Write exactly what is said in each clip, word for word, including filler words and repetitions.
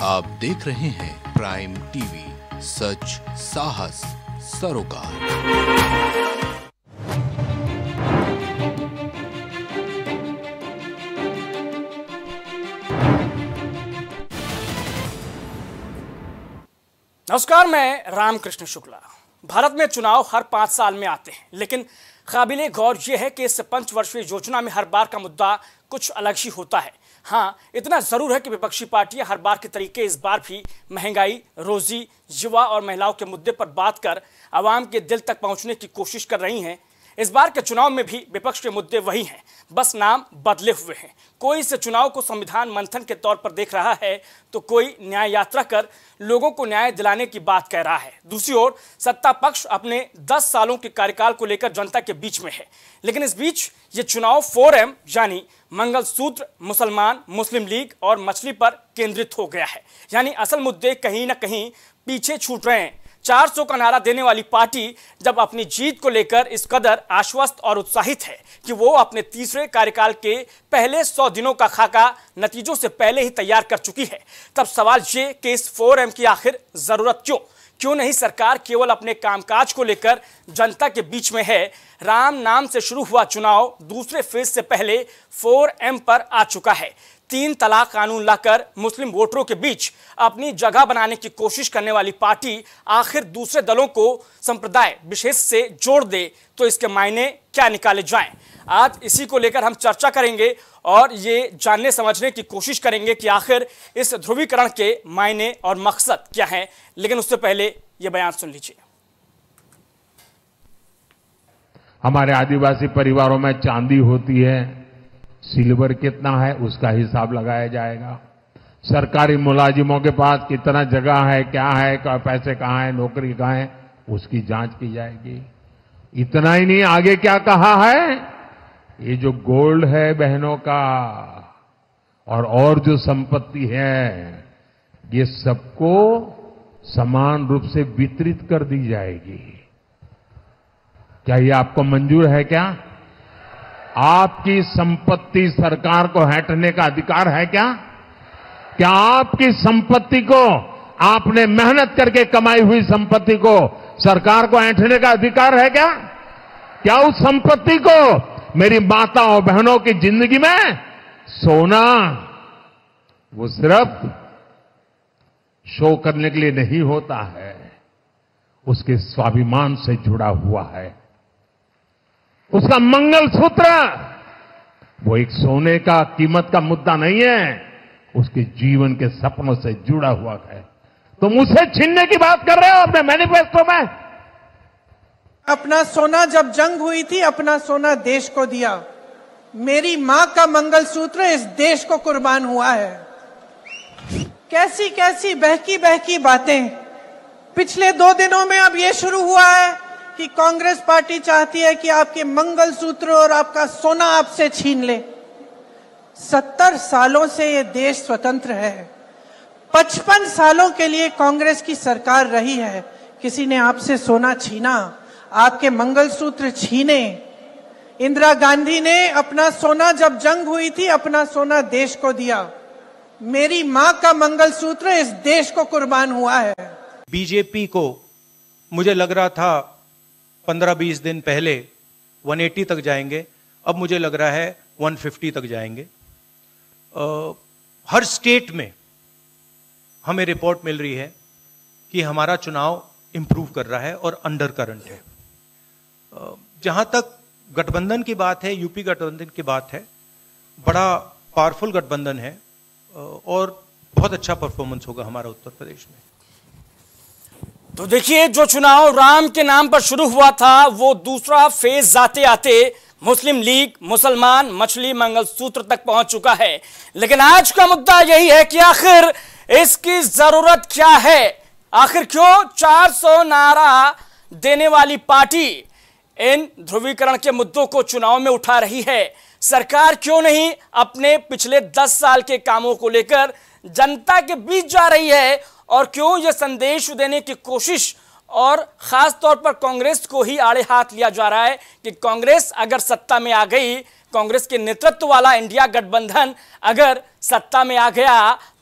आप देख रहे हैं प्राइम टीवी, सच साहस सरोकार। नमस्कार, मैं रामकृष्ण शुक्ला। भारत में चुनाव हर पांच साल में आते हैं, लेकिन काबिले गौर यह है कि इस पंचवर्षीय योजना में हर बार का मुद्दा कुछ अलग ही होता है। हाँ, इतना जरूर है कि विपक्षी पार्टियां हर बार के तरीके इस बार भी महंगाई, रोजी, युवा और महिलाओं के मुद्दे पर बात कर आवाम के दिल तक पहुंचने की कोशिश कर रही हैं। इस बार के चुनाव में भी विपक्ष के मुद्दे वही हैं, बस नाम बदले हुए हैं। कोई इस चुनाव को संविधान मंथन के तौर पर देख रहा है, तो कोई न्याय यात्रा कर लोगों को न्याय दिलाने की बात कह रहा है। दूसरी ओर सत्ता पक्ष अपने दस सालों के कार्यकाल को लेकर जनता के बीच में है, लेकिन इस बीच ये चुनाव फोर एम यानी मंगलसूत्र, मुसलमान, मुस्लिम लीग और मछली पर केंद्रित हो गया है। यानी असल मुद्दे कहीं ना कहीं पीछे छूट रहे हैं। चार सौ का नारा देने वाली पार्टी जब अपनी जीत को लेकर इस कदर आश्वस्त और उत्साहित है कि वो अपने तीसरे कार्यकाल के पहले सौ दिनों का खाका नतीजों से पहले ही तैयार कर चुकी है, तब सवाल ये कि इस फोर एम की आखिर जरूरत क्यों क्यों नहीं सरकार केवल अपने कामकाज को लेकर जनता के बीच में है। राम नाम से शुरू हुआ चुनाव दूसरे फेज से पहले फोर एम पर आ चुका है। तीन तलाक कानून लाकर मुस्लिम वोटरों के बीच अपनी जगह बनाने की कोशिश करने वाली पार्टी आखिर दूसरे दलों को संप्रदाय विशेष से जोड़ दे तो इसके मायने क्या निकाले जाएं। आज इसी को लेकर हम चर्चा करेंगे और ये जानने समझने की कोशिश करेंगे कि आखिर इस ध्रुवीकरण के मायने और मकसद क्या हैं। लेकिन उससे पहले ये बयान सुन लीजिए। हमारे आदिवासी परिवारों में चांदी होती है, सिल्वर कितना है उसका हिसाब लगाया जाएगा। सरकारी मुलाजिमों के पास कितना जगह है, क्या है, पैसे कहाँ है, नौकरी कहाँ है, उसकी जांच की जाएगी। इतना ही नहीं, आगे क्या कहा है, ये जो गोल्ड है बहनों का और और जो संपत्ति है, ये सबको समान रूप से वितरित कर दी जाएगी। क्या ये आपको मंजूर है? क्या आपकी संपत्ति सरकार को हटने का अधिकार है? क्या क्या आपकी संपत्ति को, आपने मेहनत करके कमाई हुई संपत्ति को सरकार को ऐंठने का अधिकार है? क्या क्या उस संपत्ति को मेरी माताओं बहनों की जिंदगी में सोना वो सिर्फ शो करने के लिए नहीं होता है, उसके स्वाभिमान से जुड़ा हुआ है। उसका मंगलसूत्र वो एक सोने का कीमत का मुद्दा नहीं है, उसके जीवन के सपनों से जुड़ा हुआ है। तुम उसे छीनने की बात कर रहे हो अपने मैनिफेस्टो में। अपना सोना जब जंग हुई थी, अपना सोना देश को दिया। मेरी मां का मंगलसूत्र इस देश को कुर्बान हुआ है। कैसी कैसी बहकी बहकी बातें पिछले दो दिनों में अब यह शुरू हुआ है कि कांग्रेस पार्टी चाहती है कि आपके मंगलसूत्र और आपका सोना आपसे छीन ले। सत्तर सालों से ये देश स्वतंत्र है। पचपन सालों के लिए कांग्रेस की सरकार रही है। किसी ने आपसे सोना छीना, आपके मंगलसूत्र छीने। इंदिरा गांधी ने अपना सोना जब जंग हुई थी, अपना सोना देश को दिया। मेरी मां का मंगलसूत्र इस देश को कुर्बान हुआ है। बीजेपी को मुझे लग रहा था पंद्रह बीस दिन पहले एक सौ अस्सी तक जाएंगे, अब मुझे लग रहा है एक सौ पचास तक जाएंगे। आ, हर स्टेट में हमें रिपोर्ट मिल रही है कि हमारा चुनाव इंप्रूव कर रहा है और अंडर करंट है। जहां तक गठबंधन की बात है, यूपी गठबंधन की बात है, बड़ा पावरफुल गठबंधन है और बहुत अच्छा परफॉर्मेंस होगा हमारा उत्तर प्रदेश में। तो देखिए, जो चुनाव राम के नाम पर शुरू हुआ था वो दूसरा फेज आते आते मुस्लिम लीग, मुसलमान, मछली, मंगलसूत्र तक पहुंच चुका है। लेकिन आज का मुद्दा यही है कि आखिर इसकी जरूरत क्या है। आखिर क्यों चार सौ नारा देने वाली पार्टी इन ध्रुवीकरण के मुद्दों को चुनाव में उठा रही है। सरकार क्यों नहीं अपने पिछले दस साल के कामों को लेकर जनता के बीच जा रही है, और क्यों यह संदेश देने की कोशिश और खास तौर पर कांग्रेस को ही आड़े हाथ लिया जा रहा है कि कांग्रेस अगर सत्ता में आ गई, कांग्रेस के नेतृत्व वाला इंडिया गठबंधन अगर सत्ता में आ गया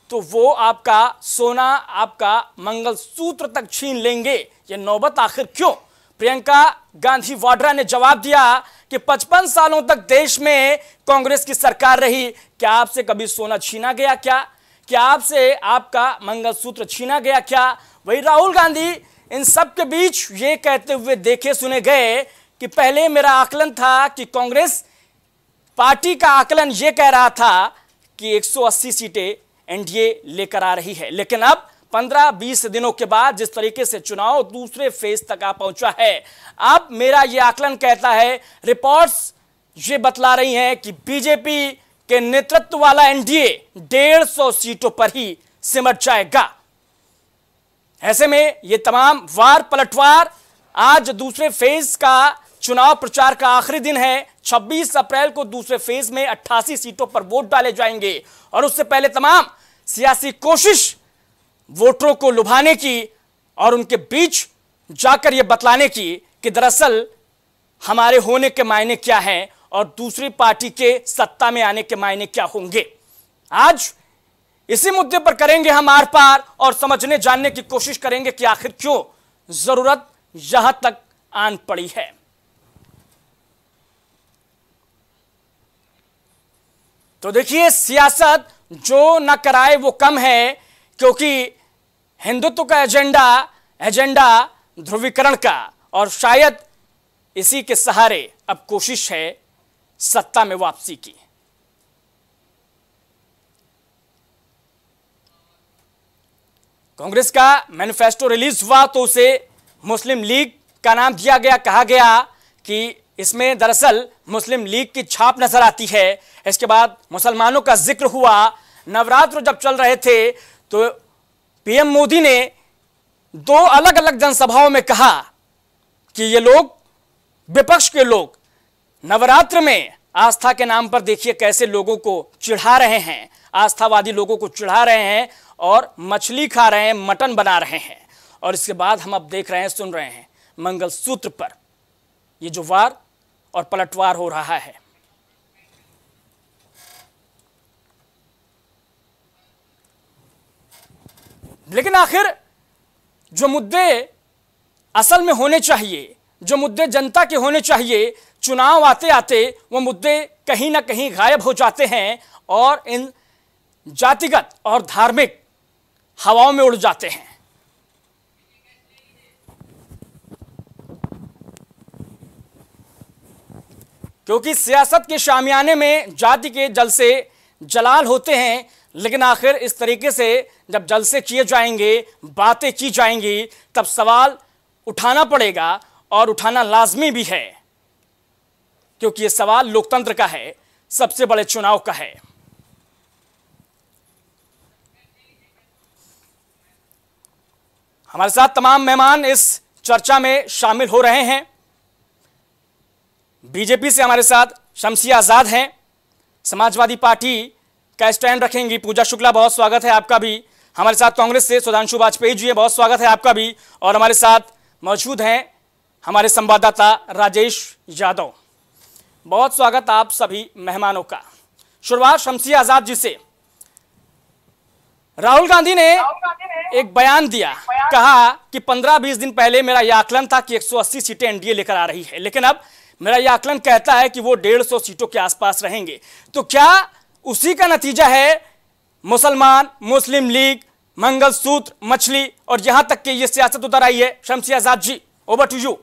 तो वो आपका सोना, आपका मंगलसूत्र तक छीन लेंगे। ये नौबत आखिर क्यों? प्रियंका गांधी वाड्रा ने जवाब दिया कि पचपन सालों तक देश में कांग्रेस की सरकार रही, क्या आपसे कभी सोना छीना गया? क्या क्या आपसे आपका मंगलसूत्र छीना गया? क्या वही राहुल गांधी इन सब के बीच ये कहते हुए देखे सुने गए कि पहले मेरा आकलन था कि कांग्रेस पार्टी का आकलन ये कह रहा था कि एक सौ अस्सी सीटें एनडीए लेकर आ रही है, लेकिन अब पंद्रह बीस दिनों के बाद जिस तरीके से चुनाव दूसरे फेज तक आ पहुंचा है, अब मेरा यह आकलन कहता है, रिपोर्ट्स ये बतला रही हैं कि बीजेपी के नेतृत्व वाला एनडीए डेढ़ सौ सीटों पर ही सिमट जाएगा। ऐसे में ये तमाम वार पलटवार, आज दूसरे फेज का चुनाव प्रचार का आखिरी दिन है। छब्बीस अप्रैल को दूसरे फेज में अट्ठासी सीटों पर वोट डाले जाएंगे और उससे पहले तमाम सियासी कोशिश वोटरों को लुभाने की और उनके बीच जाकर यह बतलाने की कि दरअसल हमारे होने के मायने क्या हैं और दूसरी पार्टी के सत्ता में आने के मायने क्या होंगे। आज इसी मुद्दे पर करेंगे हम आर पार और समझने जानने की कोशिश करेंगे कि आखिर क्यों जरूरत यहां तक आन पड़ी है। तो देखिए, सियासत जो न कराए वो कम है, क्योंकि हिंदुत्व का एजेंडा एजेंडा ध्रुवीकरण का, और शायद इसी के सहारे अब कोशिश है सत्ता में वापसी की। कांग्रेस का मैनिफेस्टो रिलीज हुआ तो उसे मुस्लिम लीग का नाम दिया गया। कहा गया कि इसमें दरअसल मुस्लिम लीग की छाप नजर आती है। इसके बाद मुसलमानों का जिक्र हुआ। नवरात्र जब चल रहे थे तो पीएम मोदी ने दो अलग अलग जनसभाओं में कहा कि ये लोग, विपक्ष के लोग, नवरात्र में आस्था के नाम पर देखिए कैसे लोगों को चिढ़ा रहे हैं, आस्थावादी लोगों को चिढ़ा रहे हैं और मछली खा रहे हैं, मटन बना रहे हैं। और इसके बाद हम अब देख रहे हैं, सुन रहे हैं, मंगलसूत्र पर ये जो वार और पलटवार हो रहा है। लेकिन आखिर जो मुद्दे असल में होने चाहिए, जो मुद्दे जनता के होने चाहिए, चुनाव आते आते वो मुद्दे कहीं ना कहीं गायब हो जाते हैं और इन जातिगत और धार्मिक हवाओं में उड़ जाते हैं। क्योंकि सियासत के शामियाने में जाति के जलसे जलाल होते हैं, लेकिन आखिर इस तरीके से जब जलसे किए जाएंगे, बातें की जाएंगी, तब सवाल उठाना पड़ेगा और उठाना लाजमी भी है, क्योंकि यह सवाल लोकतंत्र का है, सबसे बड़े चुनाव का है। हमारे साथ तमाम मेहमान इस चर्चा में शामिल हो रहे हैं। बीजेपी से हमारे साथ शमसिया आजाद हैं, समाजवादी पार्टी का स्टैंड रखेंगी पूजा शुक्ला, बहुत स्वागत है आपका भी। हमारे साथ कांग्रेस से सुधांशु वाजपेयी जी हैं, बहुत स्वागत है आपका भी। और हमारे साथ मौजूद हैं हमारे संवाददाता राजेश यादव, बहुत स्वागत आप सभी मेहमानों का। शुरुआत शमसिया आजाद जी से। राहुल गांधी ने एक बयान दिया, कहा कि पंद्रह बीस दिन पहले मेरा यह आकलन था कि एक सौ अस्सी सीटें एनडीए लेकर आ रही है, लेकिन अब मेरा यह आकलन कहता है कि वो डेढ़ सौ सीटों के आसपास रहेंगे। तो क्या उसी का नतीजा है मुसलमान, मुस्लिम लीग, मंगलसूत्र, मछली और यहां तक कि ये सियासत उतर आई है? Shamsiya Azad ji, over to you.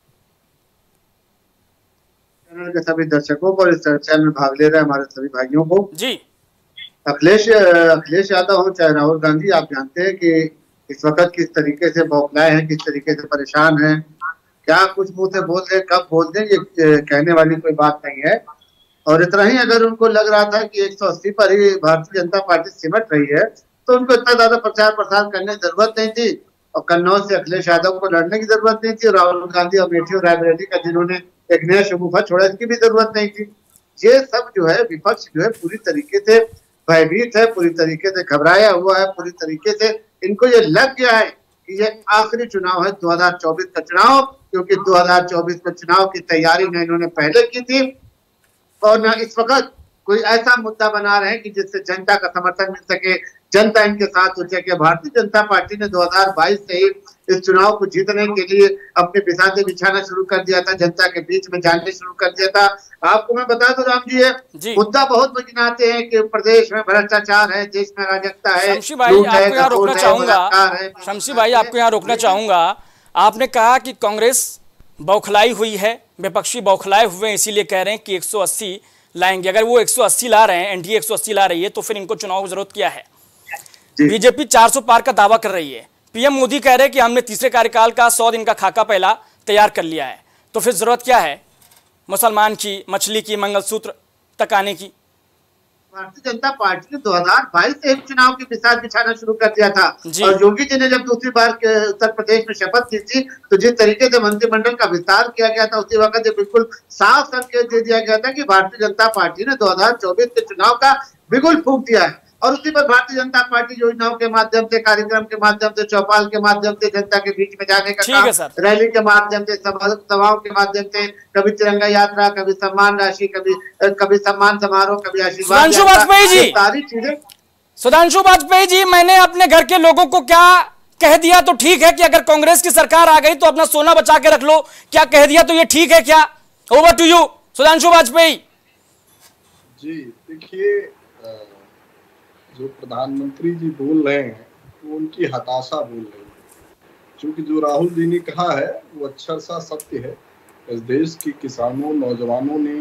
Channel के सभी दर्शकों को, इस चर्चा में भाग ले रहे हमारे सभी भाइयों को जी। अखिलेश अखिलेश यादव हो चाहे राहुल गांधी, आप जानते हैं कि इस वक्त किस तरीके से बौखलाए हैं, किस तरीके से परेशान हैं। क्या कुछ मुंह से बोल दें, कब बोल दें, ये कहने वाली कोई बात नहीं है। और इतना ही अगर उनको लग रहा था कि एक सौ अस्सी पर ही भारतीय जनता पार्टी सिमट रही है, तो उनको इतना ज्यादा प्रचार प्रसार करने की जरूरत नहीं थी और कन्नौज से अखिलेश यादव को लड़ने की जरूरत नहीं थी। राहुल गांधी और अमेठी और रायबरेली का जिन्होंने एक नया शगुफा छोड़ा, इसकी भी जरूरत नहीं थी। ये सब जो है विपक्ष जो है पूरी तरीके से भयभीत है, पूरी तरीके से घबराया हुआ है, पूरी तरीके से इनको ये लग गया है कि ये आखिरी चुनाव है दो हजार चौबीस का चुनाव, क्योंकि दो हजार चौबीस के चुनाव की तैयारी न इन्होंने पहले की थी और न इस वक्त कोई ऐसा मुद्दा बना रहे हैं कि जिससे जनता का समर्थन मिल सके, जनता इनके साथ हो सके। भारतीय जनता पार्टी ने दो हज़ार बाईस से ही इस चुनाव को जीतने के लिए अपने बिसाते बिछाना शुरू कर दिया था, जनता के बीच में जाने शुरू कर दिया था। आपको मैं बता दूं राम जी, है मुद्दा बहुत गिनाते हैं कि प्रदेश में भ्रष्टाचार है, देश में अराजकता है। शमशी भाई आपको यहाँ रोकना चाहूंगा, शमशी भाई आपको यहाँ रोकना चाहूंगा। आपने कहा कि कांग्रेस बौखलाई हुई है, विपक्षी बौखलाए हुए हैं, इसीलिए कह रहे हैं कि एक सौ अस्सी लाएंगे। अगर वो एक सौ अस्सी ला रहे हैं, एनडीए एक सौ अस्सी ला रही है, तो फिर इनको चुनाव की जरूरत क्या है? बीजेपी चार सौ पार का दावा कर रही है, पीएम मोदी कह रहे हैं कि हमने तीसरे कार्यकाल का सौ दिन का खाका पहला तैयार कर लिया है, तो फिर जरूरत क्या है मुसलमान की, मछली की, मंगलसूत्र तक आने की? भारतीय जनता पार्टी ने दो हज़ार बाईस से चुनाव की बिसात बिछाना शुरू कर दिया था और योगी जी ने जब दूसरी बार उत्तर प्रदेश में शपथ ली थी तो जिस तरीके से मंत्रिमंडल का विस्तार किया गया था, उसी वक्त बिल्कुल साफ संकेत दे दिया गया था कि भारतीय जनता पार्टी ने दो हज़ार चौबीस के चुनाव का बिगुल फूंक दिया है। और उसी पर भारतीय जनता पार्टी योजनाओं के माध्यम से, कार्यक्रम के माध्यम से, चौपाल के माध्यम से जनता के बीच में जाने का काम, रैली के माध्यम से, सभाओं के माध्यम से, कभी तिरंगा यात्रा, कभी सम्मान राशि, कभी कभी सम्मान समारोह, कभी आशीर्वाद, सुधांशु वाजपेयी जी, सारी चीजें। सुधांशु वाजपेयी जी, मैंने अपने घर के लोगों को क्या कह दिया तो ठीक है कि अगर कांग्रेस की सरकार आ गई तो अपना सोना बचा के रख लो, क्या कह दिया तो ये ठीक है क्या? Over to you Sudhanshu Vajpayee ji. देखिए, जो प्रधानमंत्री जी बोल रहे हैं वो उनकी हताशा बोल रही है, क्योंकि जो राहुल जी ने कहा है वो अक्षर सा सत्य है। इस देश के किसानों, नौजवानों ने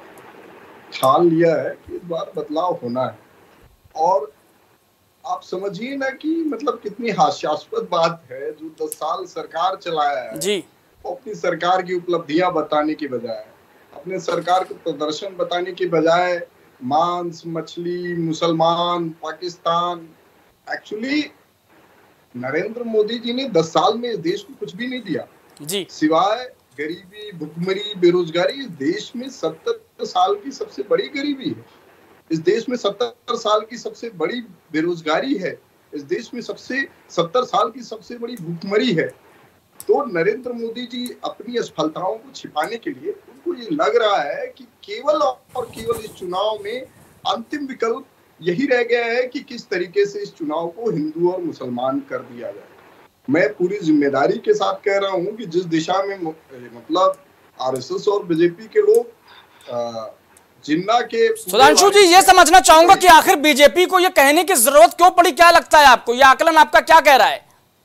ठान लिया है कि इस बार बदलाव होना है। और आप समझिए ना कि मतलब कितनी हास्यास्पद बात है, जो दस साल सरकार चलाया है जी, अपनी सरकार की उपलब्धियां बताने की बजाय, अपने सरकार के प्रदर्शन बताने की बजाय मांस, मछली, मुसलमान, पाकिस्तान। एक्चुअली नरेंद्र मोदी जी ने दस साल में इस देश को कुछ भी नहीं दिया जी, सिवाय गरीबी, भुखमरी, बेरोजगारी। इस देश में सत्तर साल की सबसे बड़ी गरीबी है, इस देश में सत्तर साल की सबसे बड़ी बेरोजगारी है, इस देश में सबसे सत्तर साल की सबसे बड़ी भुखमरी है। तो नरेंद्र मोदी जी अपनी असफलताओं को छिपाने के लिए, उनको ये लग रहा है कि केवल और केवल इस चुनाव में अंतिम विकल्प यही रह गया है कि किस तरीके से इस चुनाव को हिंदू और मुसलमान कर दिया जाए। मैं पूरी जिम्मेदारी के साथ कह रहा हूं कि जिस दिशा में मतलब आरएसएस और बीजेपी के लोग जिन्ना के, सुधांशु जी ये समझना चाहूंगा कि आखिर बीजेपी को ये कहने की जरूरत क्यों पड़ी? क्या लगता है आपको, ये आकलन आपका क्या कह रहा है?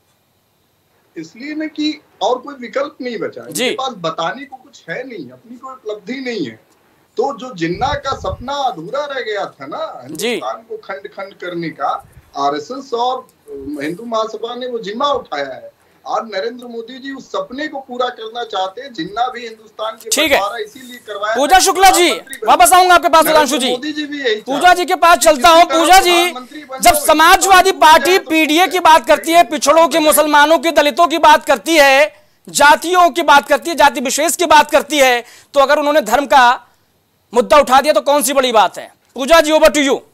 इसलिए ना कि और कोई विकल्प नहीं बचा, इनके पास बताने को कुछ है नहीं, अपनी कोई उपलब्धि नहीं है। तो जो जिन्ना का सपना अधूरा रह गया था ना हिंदुस्तान को खंड खंड करने का, आरएसएस और हिंदू महासभा ने वो जिम्मा उठाया है। आज नरेंद्र मोदी जी उस सपने को पूरा करना चाहते हैं। जिन्ना भी हिंदुस्तान के बंटवारा इसीलिए करवाया। पूजा शुक्ला जी वापस आऊंगा आपके पास। सुधांशु जी, पूजा जी के पास चलता हूं। पूजा जी, जब समाजवादी पार्टी पीडीए की बात करती है, पिछड़ों के, मुसलमानों के, दलितों की बात करती है, जातियों की बात करती है, जाति विशेष की बात करती है, तो अगर उन्होंने धर्म का मुद्दा उठा दिया तो कौन सी बड़ी बात है? Pooja ji over to you.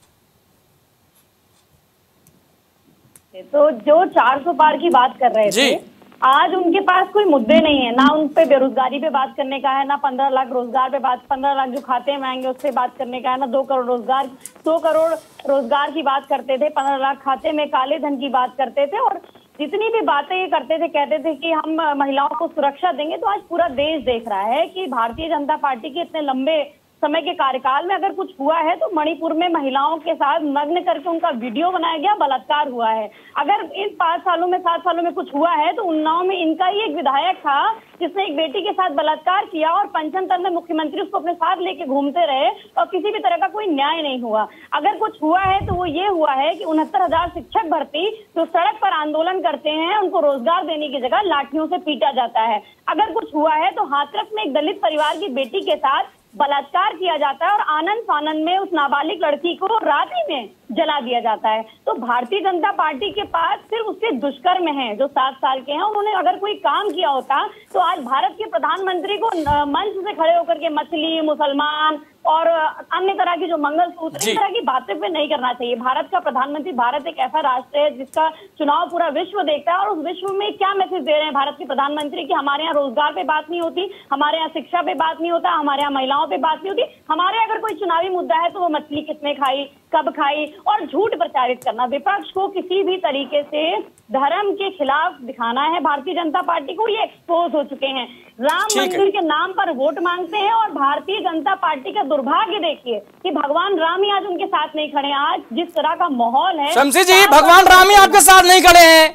तो जो चार सौ पार की बात कर रहे थे, आज उनके पास कोई मुद्दे नहीं है, ना उन पे बेरोजगारी पे बात करने का है, ना पंद्रह लाख रोजगार पे बात, पंद्रह लाख जो खाते में आएंगे उससे बात करने का है, ना दो करोड़ रोजगार सौ करोड़ रोजगार की बात करते थे, पंद्रह लाख खाते में काले धन की बात करते थे। और जितनी भी बातें ये करते थे, कहते थे कि हम महिलाओं को सुरक्षा देंगे। तो आज पूरा देश देख रहा है कि भारतीय जनता पार्टी के इतने लंबे समय के कार्यकाल में अगर कुछ हुआ है तो मणिपुर में महिलाओं के साथ नग्न करके उनका वीडियो बनाया गया, बलात्कार हुआ है। अगर इन पांच सालों में, सात सालों में कुछ हुआ है तो उन्नाव में इनका ही एक विधायक था जिसने एक बेटी के साथ बलात्कार किया और पंचम तल में मुख्यमंत्री उसको अपने साथ लेके घूमते रहे और किसी भी तरह का कोई न्याय नहीं हुआ। अगर कुछ हुआ है तो वो ये हुआ है कि उनहत्तर हजार शिक्षक भर्ती जो सड़क पर आंदोलन करते हैं उनको रोजगार देने की जगह लाठियों से पीटा जाता है। अगर कुछ हुआ है तो हाथरस में एक दलित परिवार की बेटी के साथ बलात्कार किया जाता है और आनंद फानंद में उस नाबालिग लड़की को रात ही में जला दिया जाता है। तो भारतीय जनता पार्टी के पास सिर्फ उसके दुष्कर्म हैं जो सात साल के हैं। उन्होंने अगर कोई काम किया होता तो आज भारत के प्रधानमंत्री को मंच से खड़े होकर के मछली, मुसलमान, और अन्य तरह की जो मंगलसूत्र, इस तरह की बातें पे नहीं करना चाहिए। भारत का प्रधानमंत्री, भारत एक ऐसा राष्ट्र है जिसका चुनाव पूरा विश्व देखता है, और उस विश्व में क्या मैसेज दे रहे हैं भारत के प्रधानमंत्री कि हमारे यहाँ रोजगार पे बात नहीं होती, हमारे यहाँ शिक्षा पे बात नहीं होता, हमारे यहाँ महिलाओं पे बात नहीं होती। हमारे अगर कोई चुनावी मुद्दा है तो वो मछली कितने खाई, कब खाई, और झूठ प्रचारित करना। विपक्ष को किसी भी तरीके से धर्म के खिलाफ दिखाना है भारतीय जनता पार्टी को, ये एक्सपोज हो चुके हैं। राम मंदिर के नाम पर वोट मांगते हैं, और भारतीय जनता पार्टी का दुर्भाग्य देखिए कि भगवान राम ही आज उनके साथ नहीं खड़े। आज जिस तरह का माहौल है, शमसी जी, भगवान राम ही आपके साथ नहीं खड़े हैं,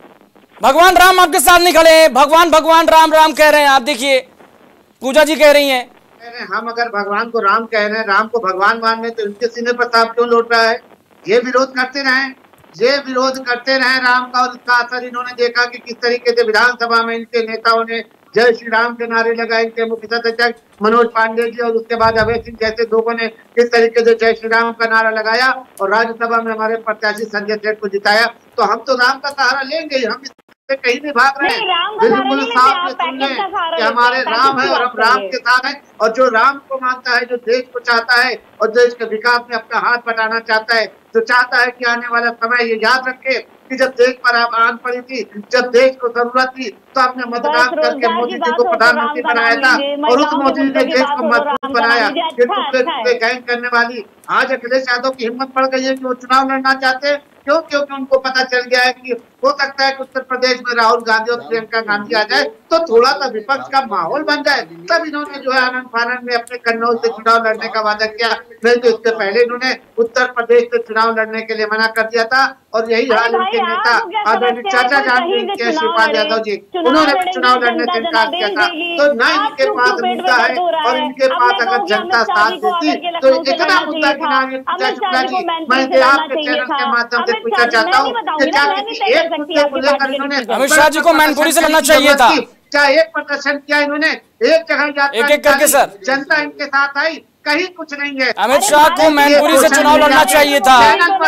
भगवान राम आपके साथ नहीं खड़े हैं, भगवान भगवान राम राम कह रहे हैं। आप देखिए, पूजा जी कह रही हैं, हम अगर भगवान को राम कह रहे हैं, राम को भगवान मान रहे, तो इनके सीने पर सांप क्यों लौट रहा है? ये विरोध करते रहे, ये विरोध करते रहे राम का, और इसका असर इन्होंने देखा कि किस तरीके से विधानसभा में इनके नेताओं ने जय श्री राम के नारे लगाए। इनके मुख्य सचेतक मनोज पांडे जी और उसके बाद अभय सिंह जैसे लोगों ने किस तरीके से जय श्री राम का नारा लगाया, और राज्यसभा में हमारे प्रत्याशी संजय सेठ को जिताया। तो हम तो राम का सहारा लेंगे, हम कहीं नहीं भाग रहे हैं। बिल्कुल साफ सुन लें कि हमारे राम है और हम राम के साथ हैं, और जो राम को मानता है, जो देश को चाहता है और देश के विकास में अपना हाथ बटाना चाहता है, जो चाहता है कि आने वाला समय ये याद रखे कि जब देश पर आन पड़ी थी, जब देश को जरूरत थी, तो आपने मतदान करके मोदी जी को प्रधानमंत्री बनाया था, और उस मोदी जी ने देश को मजबूत बनाया। ये टुकड़े टुकड़े गैंग करने वाली आज अखिलेश यादव की हिम्मत पड़ गई है कि वो चुनाव लड़ना चाहते हैं। क्यों? क्योंकि उनको पता चल गया है कि हो सकता है कि उत्तर प्रदेश में राहुल गांधी और प्रियंका गांधी आ जाए तो थोड़ा सा विपक्ष का माहौल बन जाए। तब इन्होंने जो है आनंद फानंद में अपने कन्नौज से चुनाव लड़ने का वादा किया, नहीं तो इससे पहले इन्होंने उत्तर प्रदेश से चुनाव लड़ने के लिए मना कर दिया था। और यही हाल उनके नेता आदरणीय चाचा जान के शिवपाल यादव जी, उन्होंने भी चुनाव लड़ने से इनकार किया था। तो न इनके पास मुद्दा है, और इनके पास अगर जनता साथ देती तो इतना मुद्दा की नाम शुक्ला जी, मैं आपके चैनल के माध्यम से पूछना चाहता हूँ कि क्या किसी एक मुद्दे को लेकर इन्होंने अमित शाह जी को मैनपुरी से लड़ना चाहिए था? क्या एक प्रदर्शन किया इन्होंने? एक जगह एक एक करके सर जनता इनके साथ आई, कहीं कुछ नहीं है। अमित शाह को मैनपुरी से चुनाव लड़ना चाहिए था।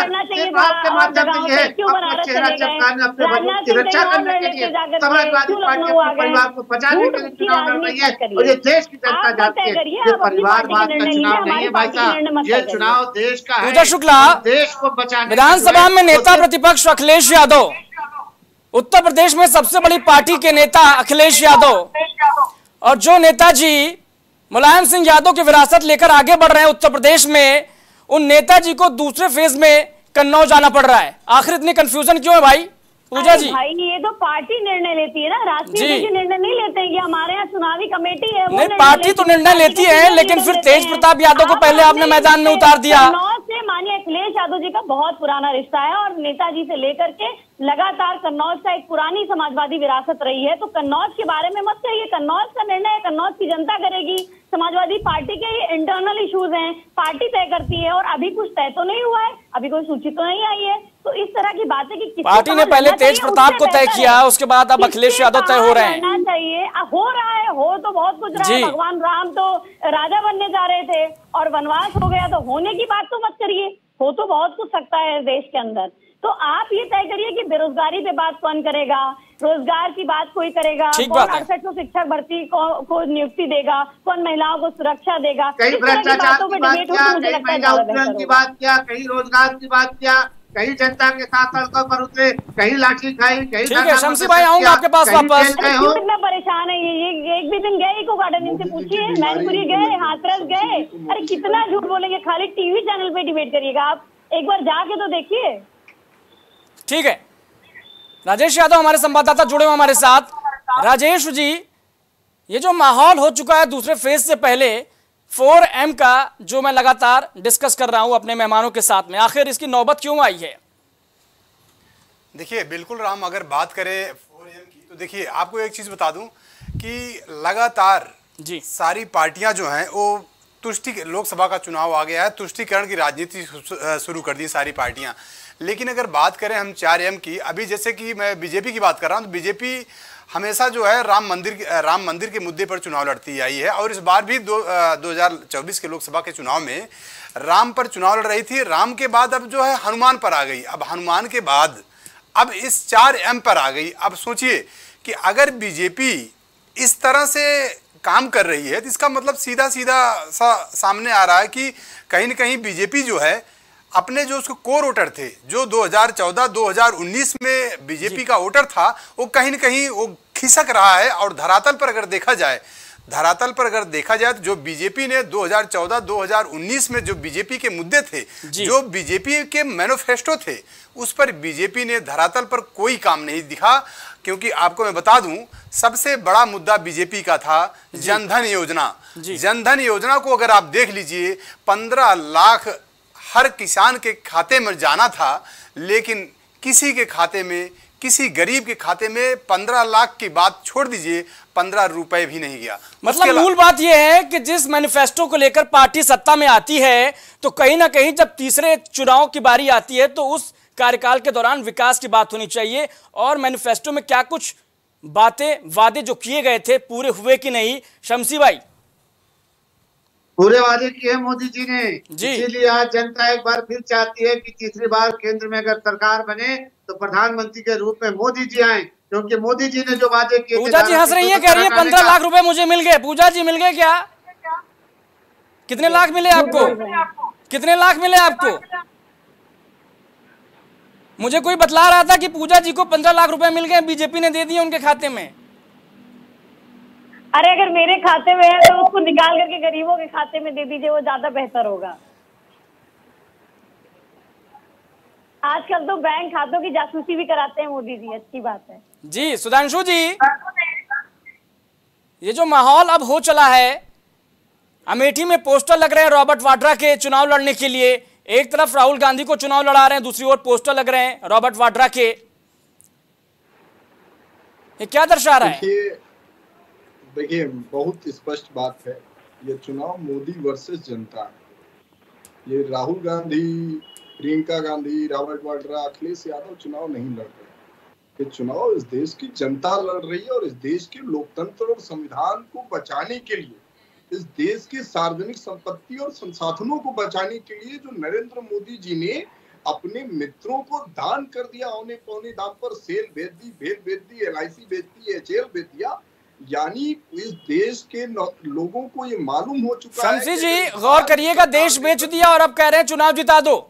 आपके माध्यम से है अपना चेहरा चमकाने, अपने वजूद की रक्षा करने के लिए समाजवादी पार्टी अपने परिवार को बचाने के लिए चुनाव लड़ रही है, और ये देश की जनता जानती है ये परिवारवाद का चुनाव नहीं है भाई साहब, ये चुनाव देश का है। पूजा शुक्ला, देश को बचाने विधानसभा में नेता प्रतिपक्ष अखिलेश यादव, उत्तर प्रदेश में सबसे बड़ी पार्टी के नेता अखिलेश यादव, और जो नेताजी मुलायम सिंह यादव की विरासत लेकर आगे बढ़ रहे हैं उत्तर प्रदेश में, उन नेताजी को दूसरे फेज में कन्नौज जाना पड़ रहा है। आखिर इतनी कंफ्यूजन क्यों है भाई? पूजा जी भाई, ये तो पार्टी निर्णय लेती है ना, राष्ट्रीय निर्णय नहीं लेते हैं। हमारे यहाँ चुनावी कमेटी है, नहीं पार्टी तो निर्णय लेती है, लेकिन फिर तेज प्रताप यादव को पहले आपने मैदान में उतार दिया। कन्नौज से माननीय अखिलेश यादव जी का बहुत पुराना रिश्ता है, और नेताजी से लेकर के लगातार कन्नौज का एक पुरानी समाजवादी विरासत रही है। तो कन्नौज के बारे में मत कहिए, कन्नौज का निर्णय कन्नौज की जनता करेगी। समाजवादी पार्टी के ये इंटरनल इश्यूज हैं, पार्टी तय करती है, और अभी कुछ तय तो नहीं हुआ है, अभी कोई सूची तो नहीं आई है। तो इस तरह की बातें कि पार्टी ने पहले तेज प्रताप को तय किया, उसके बाद अब अखिलेश यादव तय हो रहे हैं। चाहिए हो रहा है, हो तो बहुत कुछ रहा है। भगवान राम तो राजा बनने जा रहे थे और वनवास हो गया, तो होने की बात तो मत करिए, हो तो बहुत कुछ सकता है देश के अंदर। तो आप ये तय करिए कि बेरोजगारी पे बात कौन करेगा, रोजगार की बात कोई करेगा, कौन अड़सठ सौ शिक्षक भर्ती को, को नियुक्ति देगा, कौन महिलाओं को सुरक्षा देगा, कहीं भ्रष्टाचार की बात किया, कहीं महिला उत्पीड़न की बात किया, कहीं रोजगार की बात किया, कहीं जनता के साथ सड़कों पर उतरे, कहीं लाठी खाई, कहीं। ठीक है शमसी भाई, आऊंगा आपके पास वापस। कितना परेशान है ये, एक भी दिन गए इको गार्डन, इनसे पूछिए, मैनपुरी गए, हाथरस गए, अरे कितना झूठ बोलेंगे, खाली टीवी चैनल पे डिबेट करिएगा आप, एक बार जाके तो देखिए। ठीक है, राजेश यादव हमारे संवाददाता जुड़े हुए हमारे साथ। राजेश जी, ये जो माहौल हो चुका है दूसरे फेज से पहले फोर एम का, जो मैं लगातार डिस्कस कर रहा हूं अपने मेहमानों के साथ में, आखिर इसकी नौबत क्यों आई है? देखिए बिल्कुल राम, अगर बात करें फोर एम की तो देखिए आपको एक चीज़ बता दूं कि लगातार जी सारी पार्टियां जो हैं वो तुष्टि, लोकसभा का चुनाव आ गया है, तुष्टिकरण की राजनीति शुरू कर दी सारी पार्टियां। लेकिन अगर बात करें हम चार एम की, अभी जैसे कि मैं बीजेपी की बात कर रहा हूं, तो बीजेपी हमेशा जो है राम मंदिर राम मंदिर के मुद्दे पर चुनाव लड़ती आई है, और इस बार भी दो दो हजार चौबीस के लोकसभा के चुनाव में राम पर चुनाव लड़ रही थी। राम के बाद अब जो है हनुमान पर आ गई, अब हनुमान के बाद अब इस चार एम पर आ गई। अब सोचिए कि अगर बीजेपी इस तरह से काम कर रही है, तो इसका मतलब सीधा सीधा सा सामने आ रहा है कि कहीं ना कहीं बीजेपी जो है अपने जो उसके कोर वोटर थे, जो दो हज़ार चौदह दो हज़ार उन्नीस में बीजेपी का वोटर था, वो कहीं ना कहीं वो खिसक रहा है। और धरातल पर अगर देखा जाए धरातल पर अगर देखा जाए तो जो बीजेपी ने दो हज़ार चौदह दो हज़ार उन्नीस में जो बीजेपी के मुद्दे थे, जो बीजेपी के मैनिफेस्टो थे, उस पर बीजेपी ने धरातल पर कोई काम नहीं दिखा। क्योंकि आपको मैं बता दूं, सबसे बड़ा मुद्दा बीजेपी का था जनधन योजना। जनधन योजना को अगर आप देख लीजिए, पंद्रह लाख हर किसान के खाते में जाना था, लेकिन किसी के खाते में, किसी गरीब के खाते में पंद्रह लाख की बात छोड़ दीजिए, पंद्रह रुपए भी नहीं गया। मतलब मूल बात यह है कि जिस मैनिफेस्टो को लेकर पार्टी सत्ता में आती है, तो कहीं ना कहीं जब तीसरे चुनाव की बारी आती है तो उस कार्यकाल के दौरान विकास की बात होनी चाहिए। और मैनिफेस्टो में क्या कुछ बातें, वादे जो किए गए थे, पूरे हुए कि नहीं? शमसी भाई, पूरे वादे किए मोदी जी ने, इसीलिए आज जनता एक बार फिर चाहती है कि तीसरी बार केंद्र में अगर सरकार बने तो प्रधानमंत्री के रूप में मोदी जी आए, क्योंकि मोदी जी ने जो वादे किए। पूजा जी हंस रही है, कह रही है पंद्रह लाख रुपए मुझे मिल गए। पूजा जी मिल गए क्या? कितने लाख मिले आपको? कितने लाख मिले आपको? मुझे कोई बतला रहा था कि पूजा जी को पंद्रह लाख रुपए मिल गए, बीजेपी ने दे दिए उनके खाते में। अरे अगर मेरे खाते में है तो उसको निकाल करके गरीबों के खाते में दे दीजिए, वो ज्यादा बेहतर होगा। आजकल तो बैंक खातों की जासूसी भी कराते हैं मोदी जी, अच्छी बात है। जी सुधांशु जी, ये जो माहौल अब हो चला है, अमेठी में पोस्टर लग रहे हैं रॉबर्ट वाड्रा के चुनाव लड़ने के लिए। एक तरफ राहुल गांधी को चुनाव लड़ा रहे हैं, दूसरी ओर पोस्टर लग रहे हैं रॉबर्ट वाड्रा के। ये क्या दर्शा रहा है? देखिए, बहुत स्पष्ट बात है, ये चुनाव मोदी वर्सेस जनता है। ये राहुल गांधी, प्रियंका गांधी, रॉबर्ट वाड्रा, अखिलेश यादव चुनाव नहीं लड़ रहे। ये चुनाव इस देश की जनता लड़ रही है, और इस देश के लोकतंत्र और संविधान को बचाने के लिए, इस देश की सार्वजनिक संपत्ति और संसाधनों को बचाने के लिए जो नरेंद्र मोदी जी ने अपने मित्रों को दान कर दिया, औने पौने दाम पर सेल बेच दी, भेल बेच दी, एल आई सी बेच दी, एच ए एल बेच दिया। यानी इस देश के लोगों को ये मालूम हो चुका है। शमसी जी गौर करिएगा, देश बेच दिया और अब कह रहे हैं चुनाव जिता दो।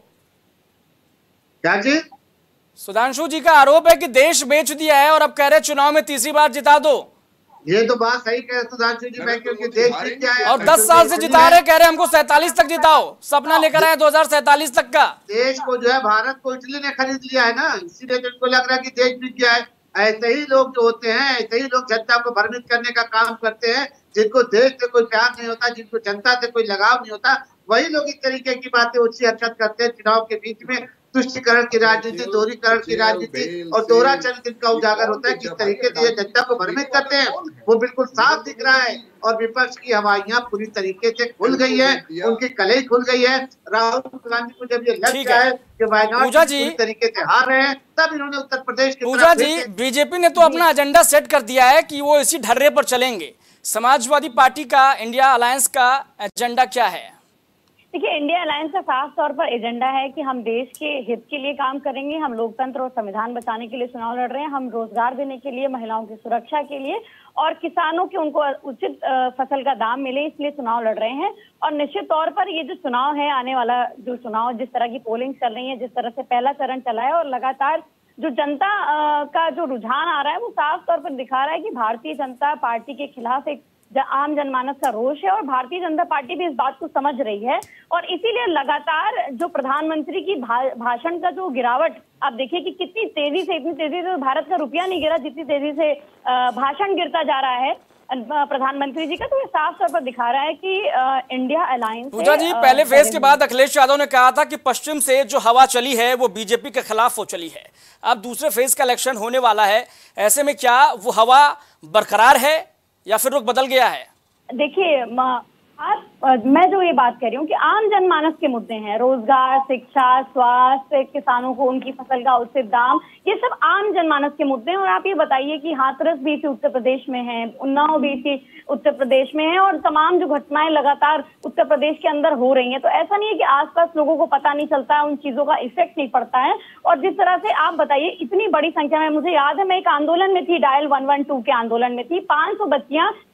क्या जी? सुधांशु जी का आरोप है कि देश बेच दिया है और अब कह रहे हैं चुनाव में तीसरी बार जिता दो। ये तो बात सही कह सुधांशु जी, मैं क्योंकि देश जीत गया है और दस साल से जिता रहे, कह रहे हमको सैतालीस तक जिताओ, सपना लेकर आए दो हजार सैतालीस तक का। देश को जो है भारत को इटली ने खरीद लिया है ना, इसीलिए जिनको लग रहा है कि देश जीत गया है। ऐसे ही लोग जो होते हैं, ऐसे ही लोग जनता को भ्रमित करने का काम करते हैं। जिनको देश से कोई प्यार नहीं होता, जिनको जनता से कोई लगाव नहीं होता, वही लोग इस तरीके की बातें ऊंची हरकत करते हैं चुनाव के बीच में। तुष्टीकरण की राजनीति, दोहरीकरण की राजनीति और दोहरा चरित्र जिनका उजागर होता है, किस तरीके से ये जनता को भ्रमित करते हैं, वो बिल्कुल साफ दिख रहा है। और विपक्ष की हवाइयां पूरी तरीके से खुल गई है, उनकी कलई खुल गई है। राहुल गांधी को जब ये लग गया है कि वायनाड पूरी तरीके से हार रहे हैं, तब इन्होंने उत्तर प्रदेश के पूजा जी, बीजेपी ने तो अपना एजेंडा सेट कर दिया है कि वो इसी ढर्रे पर चलेंगे। समाजवादी पार्टी का, इंडिया अलायंस का एजेंडा क्या है? देखिए, इंडिया अलायंस का साफ तौर पर एजेंडा है कि हम देश के हित के लिए काम करेंगे, हम लोकतंत्र और संविधान बचाने के लिए चुनाव लड़ रहे हैं, हम रोजगार देने के लिए, महिलाओं की सुरक्षा के लिए और किसानों के उनको उचित फसल का दाम मिले, इसलिए चुनाव लड़ रहे हैं। और निश्चित तौर पर ये जो चुनाव है, आने वाला जो चुनाव, जिस तरह की पोलिंग चल रही है, जिस तरह से पहला चरण चला है और लगातार जो जनता का जो रुझान आ रहा है, वो साफ तौर पर दिखा रहा है कि भारतीय जनता पार्टी के खिलाफ एक आम जनमानस का रोष है और भारतीय जनता पार्टी भी इस बात को समझ रही है। और इसीलिए लगातार जो प्रधानमंत्री की भा, भाषण का जो गिरावट, आप देखिए कि कितनी तेजी से, इतनी तेजी से भारत का रुपया नहीं गिरा जितनी तेजी से भाषण गिरता जा रहा है प्रधानमंत्री जी का। तो ये साफ तौर पर दिखा रहा है कि इंडिया अलायंस। पूजा जी, पहले फेज के बाद अखिलेश यादव ने कहा था कि पश्चिम से जो हवा चली है वो बीजेपी के खिलाफ हो चली है। अब दूसरे फेज का इलेक्शन होने वाला है, ऐसे में क्या वो हवा बरकरार है या फिर रुख बदल गया है? देखिए, आप, मैं जो ये बात कर रही हूँ कि आम जनमानस के मुद्दे हैं, रोजगार, शिक्षा, स्वास्थ्य, किसानों को उनकी फसल का उचित दाम, ये सब आम जनमानस के मुद्दे हैं। और आप ये बताइए कि हाथरस बीच उत्तर प्रदेश में है, उन्नाव बीच उत्तर प्रदेश में है और तमाम जो घटनाएं लगातार उत्तर प्रदेश के अंदर हो रही हैं, तो ऐसा नहीं है कि आसपास लोगों को पता नहीं चलता है, उन चीजों का इफेक्ट नहीं पड़ता है। और जिस तरह से आप बताइए, इतनी बड़ी संख्या में, मुझे याद है मैं एक आंदोलन में थी, डायल वन वन टू के आंदोलन में थी, पांच सौ बच्चियां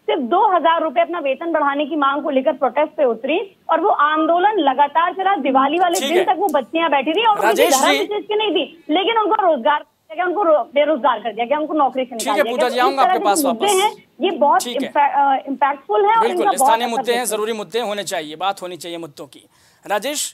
सिर्फ दो हजार रुपए अपना वेतन बढ़ाने की मांग को लेकर प्रोटेस्ट पे उतरी और वो आंदोलन लगातार चला। दिवाली वाले दिन तक वो बच्चियां बैठी थी और उनकी धर्म विशेष की नहीं थी, लेकिन उनको रोजगार क्या उनको बेरोजगार कर दिया गया, उनको नौकरी से निकाल दिया गया। जाऊंगा आपके पास वापस। हैं ये बहुत इम्पैक्टफुल है। बिल्कुल, स्थानीय मुद्दे हैं, जरूरी मुद्दे होने चाहिए, बात होनी चाहिए मुद्दों की। राजेश,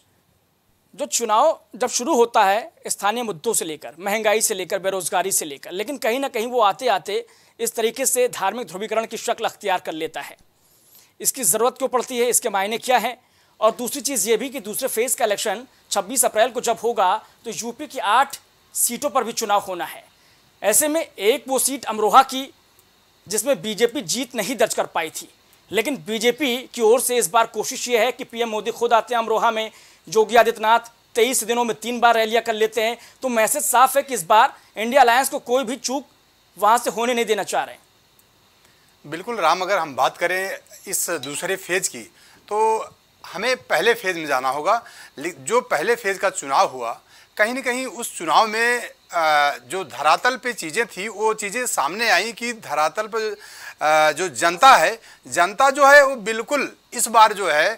जो चुनाव जब शुरू होता है स्थानीय मुद्दों से लेकर, महंगाई से लेकर, बेरोजगारी से लेकर, लेकिन कहीं ना कहीं वो आते आते इस तरीके से धार्मिक ध्रुवीकरण की शक्ल अख्तियार कर लेता है। इसकी जरूरत क्यों पड़ती है, इसके मायने क्या हैं? और दूसरी चीज ये भी कि दूसरे फेज का इलेक्शन छब्बीस अप्रैल को जब होगा तो यूपी की आठ सीटों पर भी चुनाव होना है। ऐसे में एक वो सीट अमरोहा की जिसमें बीजेपी जीत नहीं दर्ज कर पाई थी, लेकिन बीजेपी की ओर से इस बार कोशिश ये है कि पीएम मोदी खुद आते हैं अमरोहा में, योगी आदित्यनाथ तेईस दिनों में तीन बार रैलियां कर लेते हैं। तो मैसेज साफ है कि इस बार इंडिया अलायंस को कोई भी चूक वहां से होने नहीं देना चाह रहे हैं। बिल्कुल राम, अगर हम बात करें इस दूसरे फेज की तो हमें पहले फेज में जाना होगा। जो पहले फेज का चुनाव हुआ, कहीं ना कहीं उस चुनाव में जो धरातल पे चीज़ें थी वो चीज़ें सामने आई कि धरातल पर जो जनता है, जनता जो है वो बिल्कुल इस बार जो है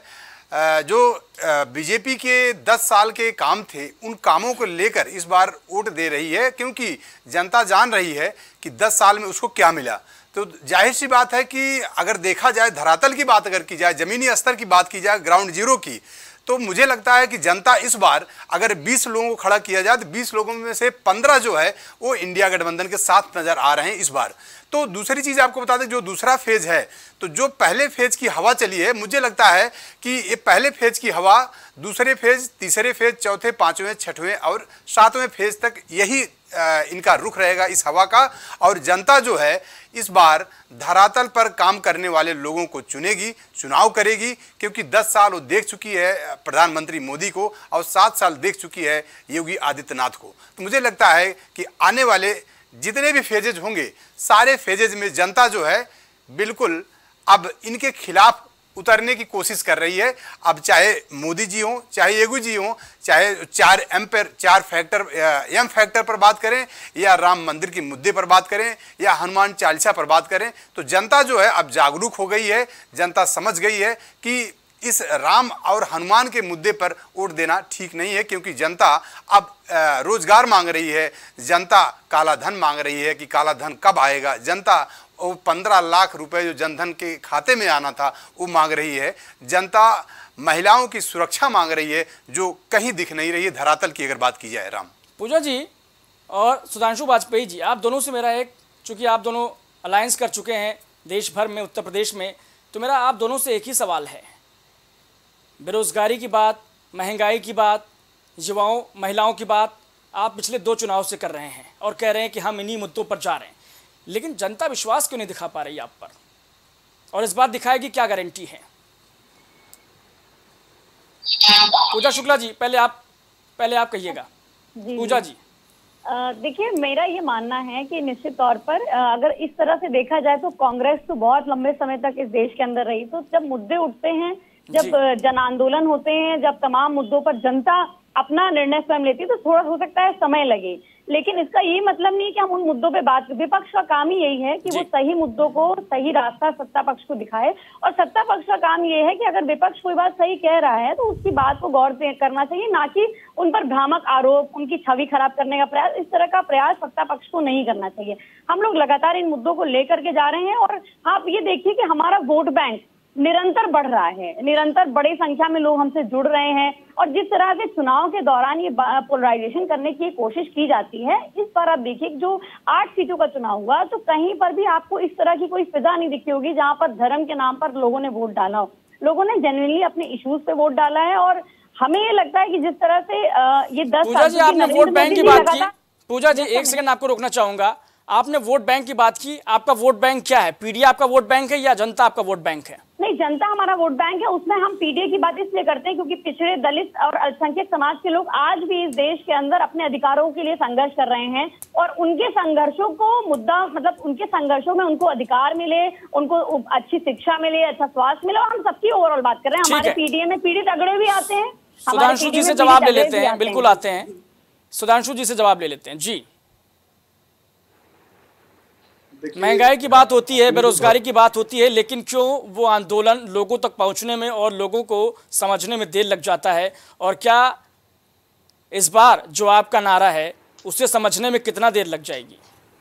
जो बीजेपी के दस साल के काम थे उन कामों को लेकर इस बार वोट दे रही है, क्योंकि जनता जान रही है कि दस साल में उसको क्या मिला। तो जाहिर सी बात है कि अगर देखा जाए धरातल की बात अगर की जाए, ज़मीनी स्तर की बात की जाए, ग्राउंड जीरो की, तो मुझे लगता है कि जनता इस बार अगर बीस लोगों को खड़ा किया जाए तो बीस लोगों में से पंद्रह जो है वो इंडिया गठबंधन के साथ नजर आ रहे हैं इस बार। तो दूसरी चीज़ आपको बता दें, जो दूसरा फेज है, तो जो पहले फेज की हवा चली है, मुझे लगता है कि ये पहले फेज की हवा दूसरे फेज, तीसरे फेज, चौथे, पांचवें, छठवें और सातवें फेज तक यही इनका रुख रहेगा इस हवा का। और जनता जो है इस बार धरातल पर काम करने वाले लोगों को चुनेगी, चुनाव करेगी, क्योंकि दस साल वो देख चुकी है प्रधानमंत्री मोदी को और सात साल देख चुकी है योगी आदित्यनाथ को। तो मुझे लगता है कि आने वाले जितने भी फेजेज होंगे, सारे फेजेज में जनता जो है बिल्कुल अब इनके खिलाफ उतरने की कोशिश कर रही है। अब चाहे मोदी जी हों, चाहे योगी जी हों, चाहे चार एम पर चार फैक्टर एम फैक्टर पर बात करें या राम मंदिर के मुद्दे पर बात करें या हनुमान चालीसा पर बात करें, तो जनता जो है अब जागरूक हो गई है। जनता समझ गई है कि इस राम और हनुमान के मुद्दे पर वोट देना ठीक नहीं है, क्योंकि जनता अब रोजगार मांग रही है, जनता काला धन मांग रही है कि काला धन कब आएगा, जनता वो पंद्रह लाख रुपए जो जनधन के खाते में आना था वो मांग रही है, जनता महिलाओं की सुरक्षा मांग रही है जो कहीं दिख नहीं रही है धरातल की अगर बात की जाए। राम, पूजा जी और सुधांशु वाजपेयी जी, आप दोनों से मेरा एक, चूंकि आप दोनों अलायंस कर चुके हैं देश भर में, उत्तर प्रदेश में, तो मेरा आप दोनों से एक ही सवाल है। बेरोजगारी की बात, महंगाई की बात, युवाओं महिलाओं की बात आप पिछले दो चुनाव से कर रहे हैं और कह रहे हैं कि हम इन्हीं मुद्दों पर जा रहे हैं, लेकिन जनता विश्वास क्यों नहीं दिखा पा रही आप पर, और इस बार दिखाएगी क्या गारंटी है? पूजा शुक्ला जी, पहले आप पहले आप कहिएगा। पूजा जी, देखिए मेरा ये मानना है कि निश्चित तौर पर अगर इस तरह से देखा जाए तो कांग्रेस तो बहुत लंबे समय तक इस देश के अंदर रही, तो जब मुद्दे उठते हैं, जब जन आंदोलन होते हैं, जब तमाम मुद्दों पर जनता अपना निर्णय स्वयं लेती है, तो थोड़ा हो सकता है समय लगे, लेकिन इसका ये मतलब नहीं कि हम उन मुद्दों पे बात, विपक्ष का काम ही यही है कि वो सही मुद्दों को, सही रास्ता सत्ता पक्ष को दिखाए, और सत्ता पक्ष का काम ये है कि अगर विपक्ष कोई बात सही कह रहा है तो उसकी बात को गौर से करना चाहिए, ना कि उन पर भ्रामक आरोप, उनकी छवि खराब करने का प्रयास, इस तरह का प्रयास सत्ता पक्ष को नहीं करना चाहिए। हम लोग लगातार इन मुद्दों को लेकर के जा रहे हैं, और आप ये देखिए कि हमारा वोट बैंक निरंतर बढ़ रहा है, निरंतर बड़ी संख्या में लोग हमसे जुड़ रहे हैं, और जिस तरह से चुनाव के दौरान ये पोलराइजेशन करने की कोशिश की जाती है, इस पर आप देखिए जो आठ सीटों का चुनाव हुआ तो कहीं पर भी आपको इस तरह की कोई फिजा नहीं दिखी होगी जहां पर धर्म के नाम पर लोगों ने वोट डाला हो। लोगों ने जेन्युइनली अपने इश्यूज पे वोट डाला है, और हमें ये लगता है कि जिस तरह से ये दस पूजा जी आपने वोट बैंक की बात की, पूजा जी एक सेकंड आपको रोकना चाहूंगा, आपने वोट बैंक की बात की, आपका वोट बैंक क्या है? पीडीए आपका वोट बैंक है या जनता आपका वोट बैंक है? नहीं, जनता हमारा वोट बैंक है। उसमें हम पीडीए की बात इसलिए करते हैं क्योंकि पिछड़े, दलित और अल्पसंख्यक समाज के लोग आज भी इस देश के अंदर अपने अधिकारों के लिए संघर्ष कर रहे हैं, और उनके संघर्षों को मुद्दा, मतलब उनके संघर्षों में उनको अधिकार मिले, उनको अच्छी शिक्षा मिले, अच्छा स्वास्थ्य मिले, और हम सबकी ओवरऑल बात कर रहे हैं। हमारे पीडीए में पीड़ित अगड़े भी आते हैं। सुधांशु जी से जवाब ले लेते हैं, बिल्कुल आते हैं, सुधांशु जी से जवाब ले लेते हैं जी। महंगाई की बात होती है, बेरोजगारी की बात होती है, लेकिन क्यों वो आंदोलन लोगों तक पहुंचने में और लोगों को समझने में देर लग जाता है? और क्या इस बार जो आपका नारा है उसे समझने में कितना देर लग जाएगी?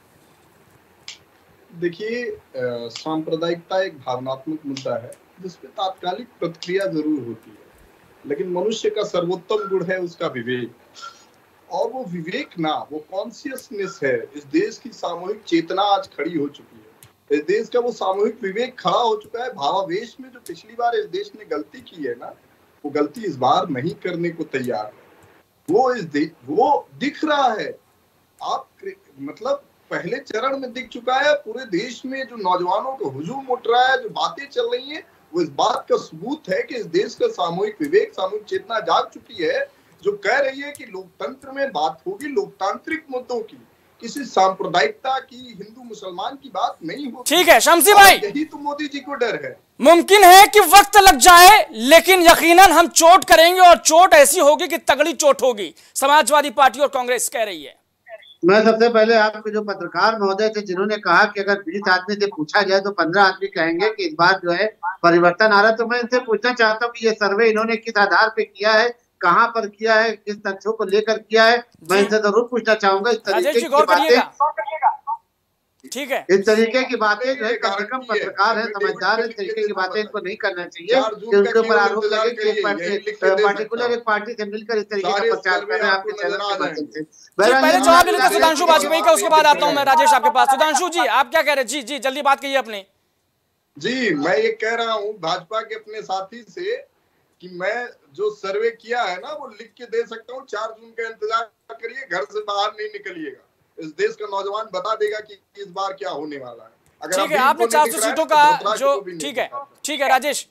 देखिए, सांप्रदायिकता एक भावनात्मक मुद्दा है जिसपे तात्कालिक प्रतिक्रिया जरूर होती है, लेकिन मनुष्य का सर्वोत्तम गुण है उसका विवेक, और वो विवेक ना, वो कॉन्शियसनेस है। इस देश की सामूहिक चेतना आज खड़ी हो चुकी है, इस देश का वो सामूहिक विवेक खड़ा हो चुका है। भावावेश में जो पिछली बार इस देश ने गलती की है ना, वो गलती इस बार नहीं करने को तैयार है। वो इस दे, वो दिख रहा है, आप मतलब पहले चरण में दिख चुका है। पूरे देश में जो नौजवानों का हुजूम उठ रहा है, जो बातें चल रही हैं, वो इस बात का सबूत है कि इस देश का सामूहिक विवेक, सामूहिक चेतना जाग चुकी है, जो कह रही है कि लोकतंत्र में बात होगी लोकतांत्रिक मुद्दों की, किसी सांप्रदायिकता की, हिंदू मुसलमान की बात नहीं होगी। ठीक है शमसी भाई, यही तो मोदी जी को डर है। मुमकिन है कि वक्त लग जाए, लेकिन यकीनन हम चोट करेंगे, और चोट ऐसी होगी कि तगड़ी चोट होगी, समाजवादी पार्टी और कांग्रेस कह रही है। मैं सबसे पहले आपके जो पत्रकार महोदय थे जिन्होंने कहा कि अगर बीस आदमी से पूछा जाए तो पंद्रह आदमी कहेंगे कि इस बार जो है परिवर्तन आ रहा है, तो मैं इनसे पूछना चाहता हूँ कि ये सर्वे इन्होंने किस आधार पे किया है, कहाँ पर किया है, किस तथ्यों को लेकर किया है, मैं इनसे जरूर पूछना चाहूंगा। इस तरीके की बातें, ठीक है, इस तरीके की बातें जो है कम से कम पत्रकार है, समझदार है, इस तरीके की बातें इनको नहीं करना चाहिए कि उनके ऊपर आरोप लगे कि एक पर्टिकुलर एक पार्टी से मिलकर इस तरीके का प्रचार कर रहे हैं आपके चैनल के माध्यम से। पहले जवाब लेते सुधांशु वाजपेयी का, उसके बाद आता हूँ मैं राजेश आपके पास। सुधांशु जी आप क्या कह रहे हैं? जी जी जल्दी बात कहिए अपने। जी मैं ये कह रहा हूँ भाजपा के अपने साथी से कि मैं जो सर्वे किया है ना वो लिख के दे सकता हूँ। चार जून का इंतजार करिए, घर से बाहर नहीं निकलिएगा, इस देश का नौजवान बता देगा कि इस बार क्या होने वाला है। अगर ठीक है, आपने चार सौ सीटों का जो, ठीक है ठीक है राजेश।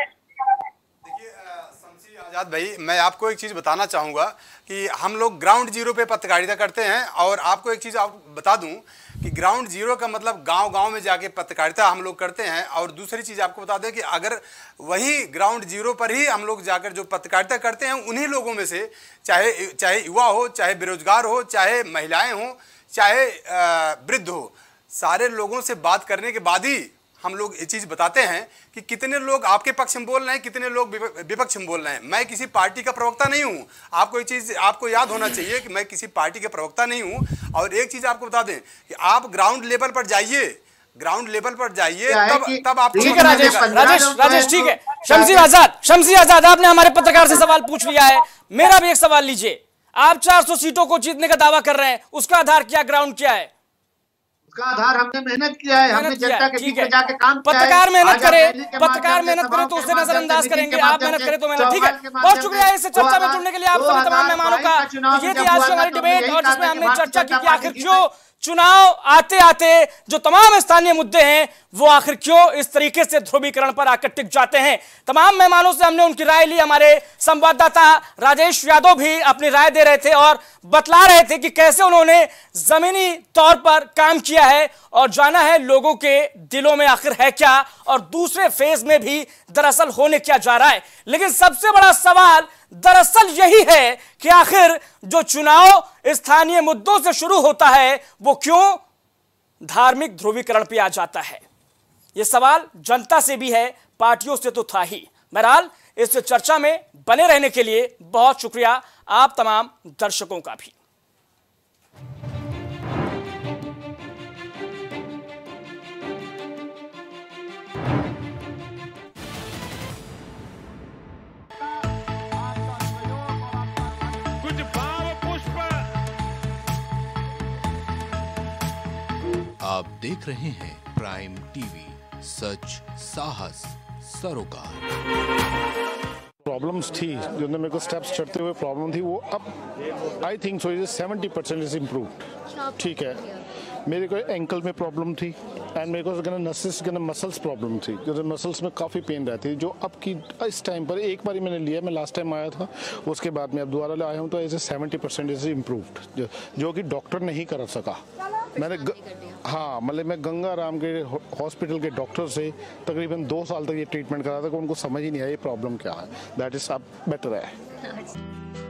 देखिए शमसी आजाद भाई, मैं आपको एक चीज बताना चाहूंगा कि हम लोग ग्राउंड जीरो पे पत्रकारिता करते हैं, और आपको एक चीज आप बता दूं कि ग्राउंड जीरो का मतलब गांव-गांव में जाके पत्रकारिता हम लोग करते हैं। और दूसरी चीज आपको बता दें कि अगर वही ग्राउंड जीरो पर ही हम लोग जाकर जो पत्रकारिता करते हैं, उन्हीं लोगों में से चाहे चाहे युवा हो, चाहे बेरोजगार हो, चाहे महिलाएं हो, चाहे वृद्ध हो, सारे लोगों से बात करने के बाद ही हम लोग ये चीज़ बताते हैं कि कितने लोग आपके पक्ष में बोल रहे हैं, कितने लोग विपक्ष में बोल रहे हैं। मैं किसी पार्टी का प्रवक्ता नहीं हूं, आपको एक चीज़ आपको याद होना चाहिए कि मैं किसी पार्टी के प्रवक्ता नहीं हूं। और एक चीज़ आपको बता दें कि आप ग्राउंड लेवल पर जाइए, ग्राउंड लेवल पर जाइए, तब तब आप। ठीक है राजेश, राजेश राजेश ठीक है। शमसी आजाद, शमसी आजाद आपने हमारे पत्रकार से सवाल पूछ लिया है, मेरा भी एक सवाल लीजिए। आप चार सौ सीटों को जीतने का दावा कर रहे हैं, उसका आधार क्या, ग्राउंड क्या है? उसका आधार हमने मेहनत किया है, हमने जनता के बीच में जाके काम किया है। पत्रकार मेहनत करे, पत्रकार मेहनत करे तो उसे नजरअंदाज करेंगे, आप मेहनत करें तो मेहनत। ठीक है, बहुत शुक्रिया इस चर्चा में जुड़ने के लिए आप सभी तमाम मेहमानों का। ये थी आज की हमारी डिबेट, और जिसमें हमने चर्चा की कि आखिर क्यों चुनाव आते आते जो तमाम स्थानीय मुद्दे हैं वो आखिर क्यों इस तरीके से ध्रुवीकरण पर आकर टिक जाते हैं। तमाम मेहमानों से हमने उनकी राय ली। हमारे संवाददाता राजेश यादव भी अपनी राय दे रहे थे और बतला रहे थे कि कैसे उन्होंने जमीनी तौर पर काम किया है और जाना है लोगों के दिलों में आखिर है क्या, और दूसरे फेज में भी दरअसल होने क्या जा रहा है। लेकिन सबसे बड़ा सवाल दरअसल यही है कि आखिर जो चुनाव स्थानीय मुद्दों से शुरू होता है वो क्यों धार्मिक ध्रुवीकरण पे आ जाता है। यह सवाल जनता से भी है, पार्टियों से तो था ही। बहरहाल इस चर्चा में बने रहने के लिए बहुत शुक्रिया आप तमाम दर्शकों का भी। आप देख रहे हैं प्राइम टीवी, सच साहस सरोकार। प्रॉब्लम्स थी जो मेरे को स्टेप्स चढ़ते हुए प्रॉब्लम थी, वो अब I think so is seventy percent is improved. ठीक है, मेरे को एंकल में प्रॉब्लम थी एंड मेरे को नसेस मसल्स प्रॉब्लम थी, जो मसल्स में काफ़ी पेन रहती है, जो अब की इस टाइम पर एक बार मैंने लिया, मैं लास्ट टाइम आया था, उसके बाद मैं अब दोबारा आया हूँ, तो as a seventy percent is improved, जो कि डॉक्टर नहीं कर सका। मैंने ग... हाँ मतलब मैं गंगा राम के हॉस्पिटल के डॉक्टर से तकरीबन दो साल तक ये ट्रीटमेंट करा था कि उनको समझ ही नहीं आया ये प्रॉब्लम क्या है। दैट इज अब बेटर है।